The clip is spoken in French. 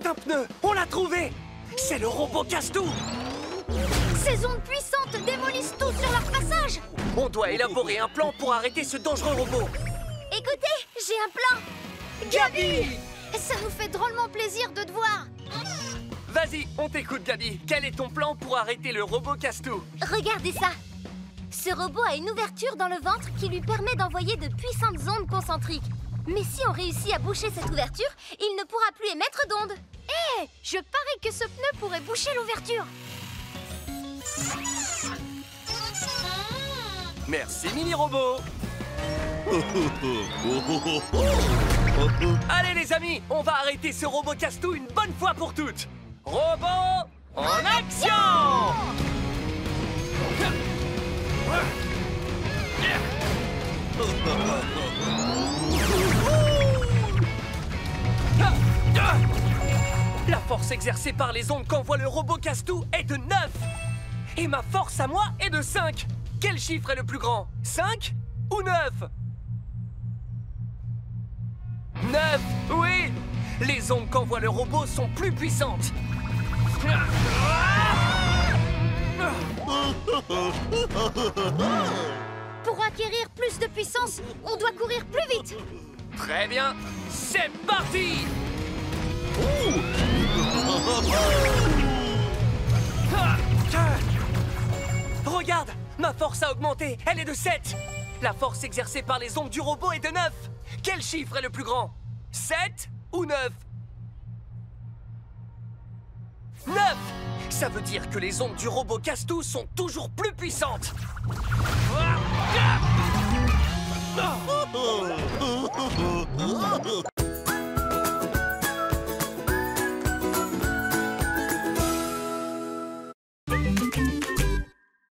Un pneu! On l'a trouvé! C'est le robot casse-tout! Ces ondes puissantes démolissent tout sur leur passage! On doit élaborer un plan pour arrêter ce dangereux robot! Écoutez, j'ai un plan! Gabi! Ça nous fait drôlement plaisir de te voir! Vas-y, on t'écoute, Gabi. Quel est ton plan pour arrêter le robot casse-tout? Regardez ça! Ce robot a une ouverture dans le ventre qui lui permet d'envoyer de puissantes ondes concentriques. Mais si on réussit à boucher cette ouverture, il ne pourra plus émettre d'ondes. Hé, je parie que ce pneu pourrait boucher l'ouverture. Merci, mini-robot! Allez, les amis, on va arrêter ce robot casse-tout une bonne fois pour toutes! Robot, en action! La force exercée par les ondes qu'envoie le robot casse-tout est de 9. Et ma force à moi est de 5. Quel chiffre est le plus grand? 5 ou 9? 9, oui! Les ondes qu'envoie le robot sont plus puissantes. Pour acquérir plus de puissance, on doit courir plus vite. Très bien, c'est parti! Regarde, ma force a augmenté, elle est de 7. La force exercée par les ondes du robot est de 9. Quel chiffre est le plus grand? 7 ou 9? 9! Ça veut dire que les ondes du robot casse-tout sont toujours plus puissantes.